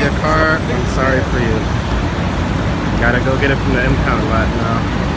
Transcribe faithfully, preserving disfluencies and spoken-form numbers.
your car, I'm sorry for you. Gotta go get it from the impound lot now.